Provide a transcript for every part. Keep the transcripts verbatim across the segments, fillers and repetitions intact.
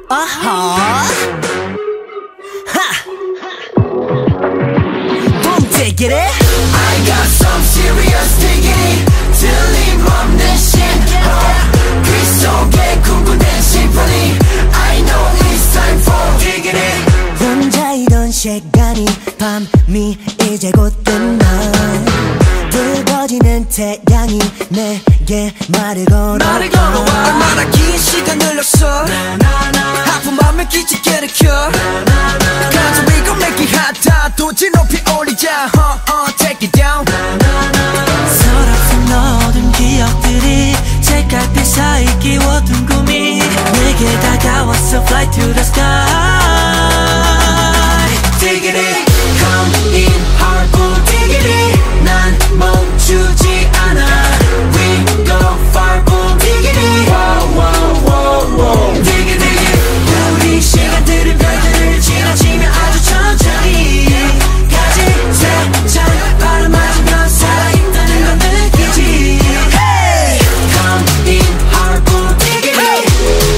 아하 Boom take it I got some serious diggity 틀림없는 shit 귀 속에 궁금한 심포니 I know it's time for diggity 혼자이던 시간이 밤이 이제 곧 끝나 뜨거지는 태양이 내게 말을 걸어 말을 걸어 얼마나 긴 시간 흘렀어 아픈 맘을 기지개 일으켜 가슴 위고 make it hot 다 도지 높이 올리자 uh, uh, take it down 서럽은 어두운 기억들이 책갈피 사이 끼워둔 꿈이 내게 다가왔어 Fly to the sky Diggity come in hardcore diggity 난 멈추지 않아 We go far boom diggity wow wow wow wow Diggy diggy 우리 시간들은 별들을 지나치며 아주 천천히 가지 세찬 바람 맞으면 살아있다는 걸 느끼지 Hey come in hardcore diggity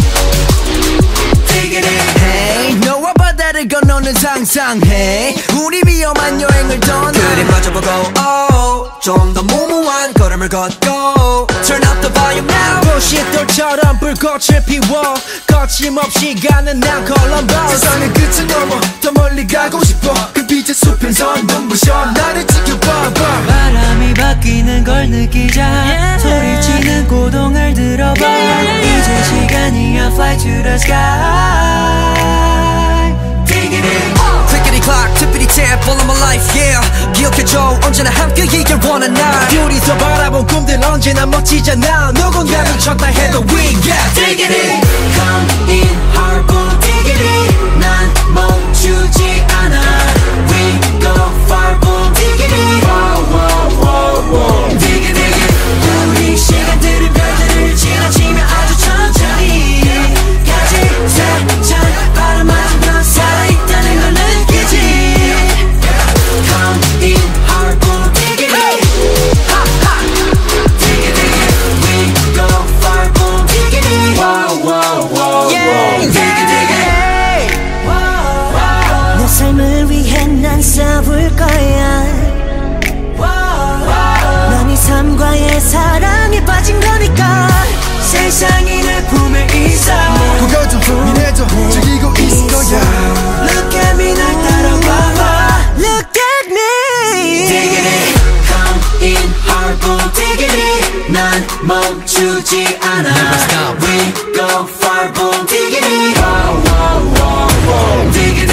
Diggity Hey 너와 바다를 건너는 상상해 우리 위험한 여행을 떠나 그림 마주보고 oh, 좀 더 무모한 걸음을 걷고 Turn up the volume now 불꽃돌처럼 불꽃을 피워 거침없이 가는 난 콜럼버스 세상의 끝을 넘어 더 멀리 가고 싶어 그 빛의 수평선 눈부셔 나를 지켜봐 바람이 바뀌는 걸 느끼자 yeah. 소리치는 고동을 들어봐 yeah. 이제 시간이야 Fly to the sky Diggity Clickety clock, tippity tap, all of my life, yeah 기억해줘 언제나 함께 이길 원한 날 둘이서 바라본 꿈들 언제나 멋지잖아 누군가 미쳤다 해도 we got Diggity Come in hardcore diggity 난 멈추지 않아 We go far boom diggity wow wow wow wow Diggy diggy 우리 시간들은 별들을 지나치며 아주 천천히 가지 세찬 바람 맞으면 살아있다는 걸 느끼지 Come in hardcore diggity ha ha Diggy diggy we go far boom diggity wow wow wow yeah, Diggy diggy 내 삶을 위해 난 싸울 거야 넌 이 삶과의 사랑에 빠진 거니까 세상이 내 품에 있어 그걸 좀 고민해도 즐기고 있을 거야 Look at me 날 따라와봐 Look at me Diggity come in hardcore diggity 난 멈추지 않아 We go far boom diggity wow wow wow wow Diggity